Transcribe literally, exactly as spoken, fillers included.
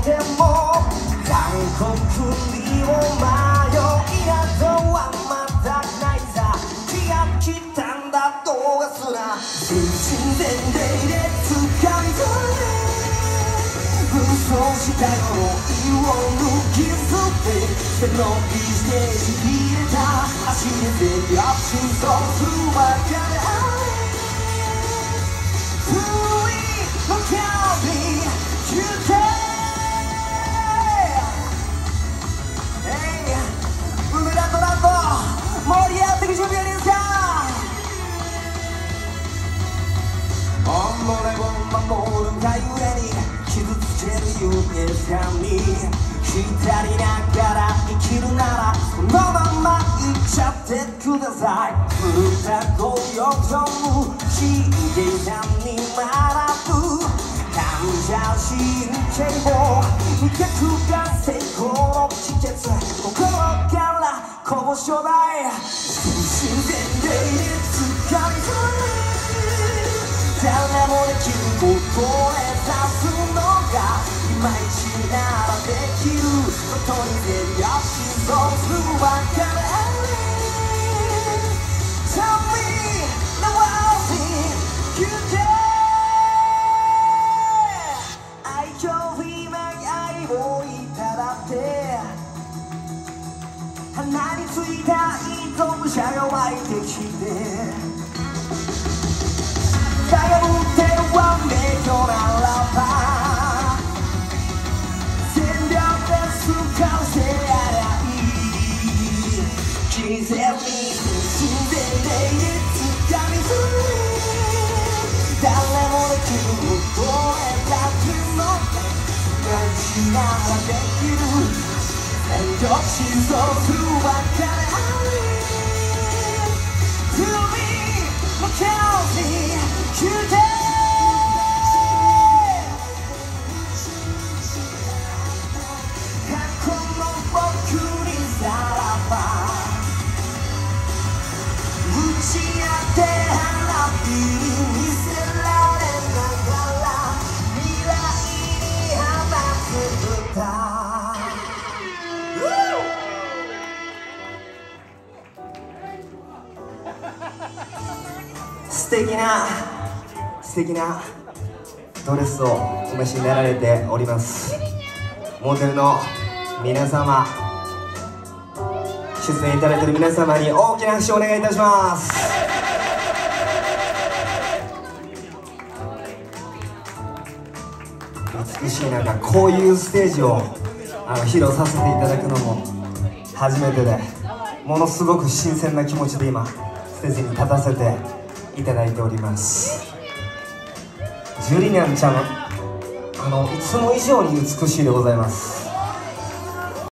ても残酷にも迷いなどはまたないさ。気が来たんだどうがすな全身全霊で掴み取れ嘘したよを抜き捨て背伸びしてちぎれた足で全力心臓すばかれ古いのキャビ休憩梅田となんと盛り上がっていく準備はいいですか。己を守るがゆえに傷つける夢さに浸りながら生きるならこのまま生きちゃってください。歌声を飛ぶ真剣さに学ぶ感謝神経を味覚が成功の秘訣心からこぼしちょうだい全身全霊で掴み取れ誰もできることを目指すのがいまいちならできることに全力心臓すばかれ Tell me the world in you can 愛嬌にない愛をいただって鼻についた糸武者が湧いてきて「だがぶっては名誉ならば」「全力でスカせやりゃいい」「人生に死んで霊で掴み取れ」「誰もできることを選ぶので」「大事ならできる」「全力心臓すばかれあり」「To me, my county You can 過去の僕にさらば打ち当て花火に見せられながら未来に放つ歌素敵な素敵なドレスをお召しになられております。モデルの皆様出演いただいている皆様に大きな拍手をお願いいたします。美しい中こういうステージをあの披露させていただくのも初めてでものすごく新鮮な気持ちで今ステージに立たせていただいております。ジュリニャンちゃんあのいつも以上に美しいでございます。